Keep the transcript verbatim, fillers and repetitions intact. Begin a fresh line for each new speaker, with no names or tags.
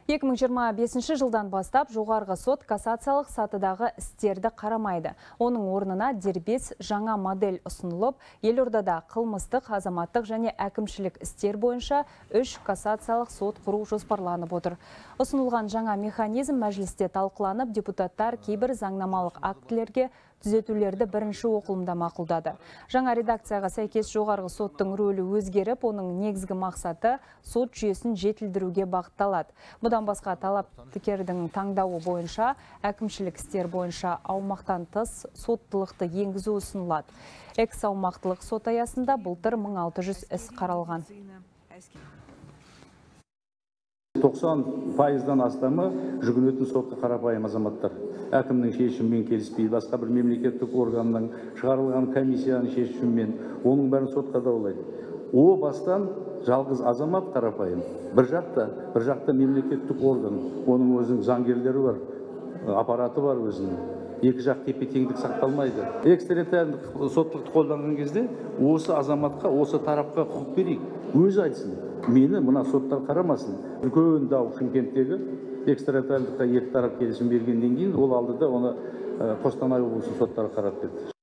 екі мың жиырма бесінші жылдан бастап жоғарғы сот кассациялық сатыдағы істерді қарамайды. Оның орнына дербес жаңа модель ұсынылып, елордада қылмыстық, азаматтық және әкімшілік істер бойынша үш кассациялық сот құру жоспарланып отыр. Ұсынылған жаңа механизм мәжілісте талқыланып, депутаттар кейбір заңнамалық актілерге түзетулерді бірінші оқылымда мақұлдады. Жаңа редакцияға сәйкес жоғарғы соттың рөлі өзгеріп, оның негізгі мақсаты сот жүйесін жетілдіруге бағытталады. Бұдан басқа талапкердің таңдауы бойынша, әкімшілік істер бойынша аумақтан тыс соттылықты енгізу ұсынылады. Экс аумақтылық сот аясында былтыр мың алты жүз іс қаралған.
тоқсан пайыздан астамы жүгінетін сотқа қарапайым азаматтар. Әкімнің шешімімен келіспей, басқа бір мемлекеттік органның шығарылған комиссияның шешімімен, оның бәрін сотқа даулайды. О бастан жалғыз азамат қарапайым. Бір жақта, бір жақта мемлекеттік орган, оның өзінің заңгерлері бар, аппараты бар өзінің. Екі жақ тепе-теңдік сақталмайды. Экстерриториалдық соттылықты қолданған кезде осы азаматқа, осы тарапқа құқық берейік. Өзі айтсын. Мені мына соттар қарамасын. Үлкен дау Шымкенттегі экстерриториалдыққа екі тарап келісім бергеннен кейін ол алды да оны Қостанай облысы соттары қарап берді.